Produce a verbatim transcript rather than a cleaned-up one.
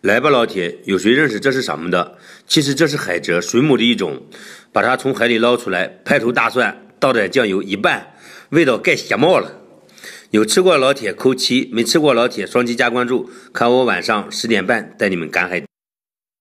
来吧，老铁，有谁认识这是什么的？其实这是海蜇，水母的一种，把它从海里捞出来，拍头大蒜，倒点酱油一拌，味道盖邪冒了。有吃过老铁扣七，没吃过老铁双击加关注，看我晚上十点半带你们赶海。